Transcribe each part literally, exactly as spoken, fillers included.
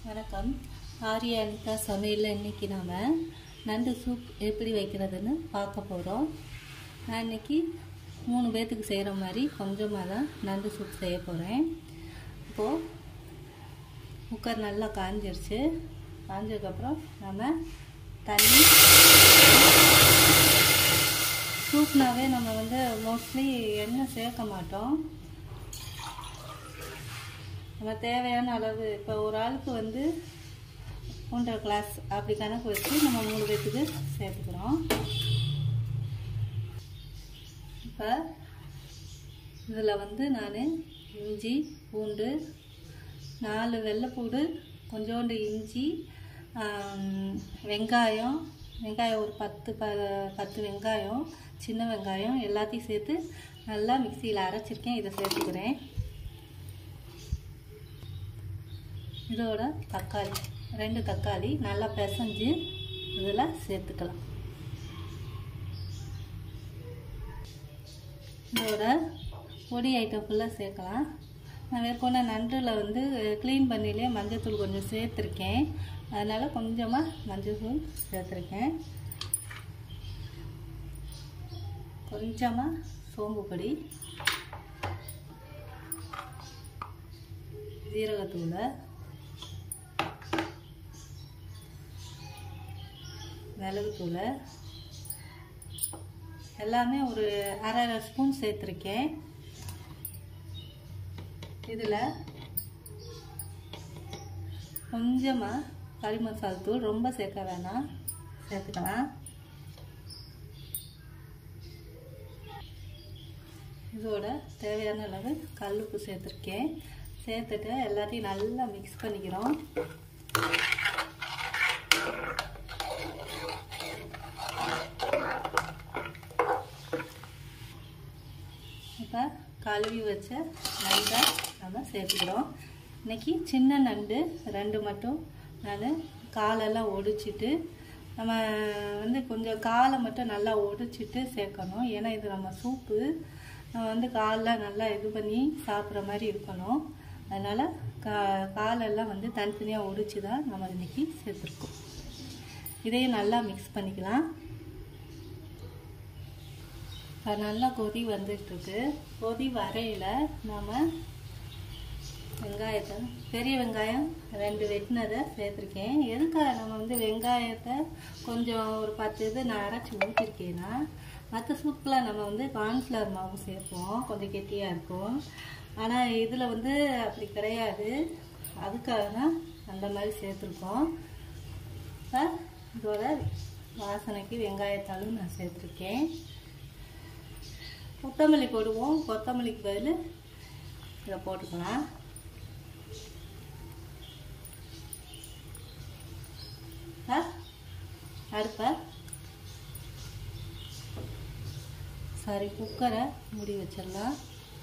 வணக்கம். ஆரியா அனிதா சமையலில் இன்றைக்கி நாம் நண்டு சூப் எப்படி வைக்கிறதுன்னு பார்க்க போகிறோம். நான் இன்றைக்கி மூணு பேர்த்துக்கு செய்கிற மாதிரி கொஞ்சமாக தான் நண்டு சூப் செய்ய போகிறேன். இப்போது குக்கர் நல்லா காஞ்சிருச்சு. காஞ்சதுக்கப்புறம் நம்ம தண்ணி சூப்னாவே நம்ம வந்து மோஸ்ட்லி எண்ணெய் சேர்க்க மாட்டோம். நம்ம தேவையான அளவு இப்போ ஒரு ஆளுக்கு வந்து ஒன்றரை கிளாஸ் அப்படி கணக்கு வச்சு நம்ம மூணு பேர்த்துக்கு சேர்த்துக்கிறோம். இப்போ இதில் வந்து நான் இஞ்சி பூண்டு நாலு வெள்ளைப்பூடு கொஞ்சோண்டு இஞ்சி வெங்காயம் வெங்காயம் ஒரு பத்து ப பத்து வெங்காயம் சின்ன வெங்காயம் எல்லாத்தையும் சேர்த்து நல்லா மிக்சியில் அரைச்சிருக்கேன். இதை சேர்த்துக்கிறேன். இதோட தக்காளி ரெண்டு தக்காளி நல்லா பிசைஞ்சு இதில் சேர்த்துக்கலாம். இதோட பொடி ஐட்டம் ஃபுல்லாக சேர்க்கலாம். நான் மேற்கொண்ட நண்டில் வந்து க்ளீன் பண்ணிலே மஞ்சள்தூள் கொஞ்சம் சேர்த்துருக்கேன். அதனால் கொஞ்சமாக மஞ்சள்தூள் சேர்த்துருக்கேன். கொஞ்சமாக சோம்பு பொடி, ஜீரகத்தூள், மிளகுத்தூள் எல்லாமே ஒரு அரை அரை ஸ்பூன் சேர்த்துருக்கேன். இதில் கொஞ்சமாக கறி மசாலா தூள், ரொம்ப சேர்க்க வேணாம், சேர்த்துக்கலாம். இதோட தேவையான அளவு கல்லுப்பு சேர்த்துருக்கேன். சேர்த்துட்டு எல்லாத்தையும் நல்லா மிக்ஸ் பண்ணிக்கிறோம். இப்போ கழுவி வச்ச நண்டை நம்ம சேர்த்துக்கிறோம். இன்றைக்கி சின்ன நண்டு ரெண்டு மட்டும் நான் காலெல்லாம் ஒடிச்சிட்டு நம்ம வந்து கொஞ்சம் காலை மட்டும் நல்லா ஒடிச்சிட்டு சேர்க்கணும். ஏன்னா இது நம்ம சூப்பு நம்ம வந்து காலெலாம் நல்லா இது பண்ணி சாப்பிட்ற மாதிரி இருக்கணும். அதனால் கா காலெல்லாம் வந்து தனித்தனியாக ஒடிச்சு தான் நம்ம இன்றைக்கி சேர்த்துருக்கோம். இதையும் நல்லா மிக்ஸ் பண்ணிக்கலாம். நல்லா கொதி வந்துட்டுருக்கு. கொதி வரையில் நாம் வெங்காயத்தை பெரிய வெங்காயம் ரெண்டு வெட்டினதை சேர்த்துருக்கேன். எதுக்காக நம்ம வந்து வெங்காயத்தை கொஞ்சம் ஒரு பத்து இது நான் அரைச்சி ஊற்றிருக்கேன்னா, மற்ற சூப்பில் நம்ம வந்து கார்ன்ஃப்ளவர் மாவு சேர்ப்போம், கொஞ்சம் கெட்டியாக இருக்கும். ஆனால் இதில் வந்து அப்படி கிடையாது. அதுக்காக தான் அந்த மாதிரி சேர்த்துருக்கோம். இதோட வாசனைக்கு வெங்காயத்தாலும் நான் சேர்த்துருக்கேன். கொத்தமல்லி போடுவோம். கொத்தமல்லிக்கு பதில் இதை போட்டுக்கலாம். அடுப்பை சாரி குக்கரை மூடி வச்சிடலாம்.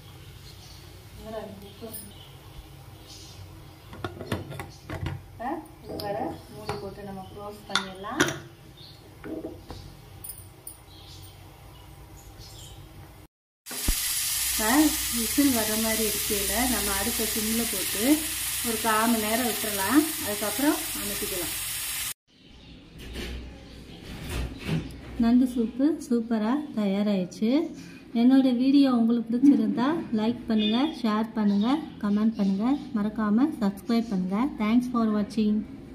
குக்கரை மூடி போட்டு நம்ம க்ளோஸ் பண்ணிடலாம். விசில் வர மாதிரி இருக்கையில் நம்ம அடுப்பை சிம்மில் போட்டு ஒரு கால் மணி நேரம் விட்டுறலாம். அதுக்கப்புறம் அனுப்பிக்கலாம். நண்டு சூப்பு சூப்பராக தயாராகிடுச்சு. என்னோடய வீடியோ உங்களுக்கு பிடிச்சிருந்தா லைக் பண்ணுங்கள், ஷேர் பண்ணுங்கள், கமெண்ட் பண்ணுங்கள், மறக்காமல் சப்ஸ்கிரைப் பண்ணுங்கள். தேங்க்ஸ் ஃபார் வாட்சிங்.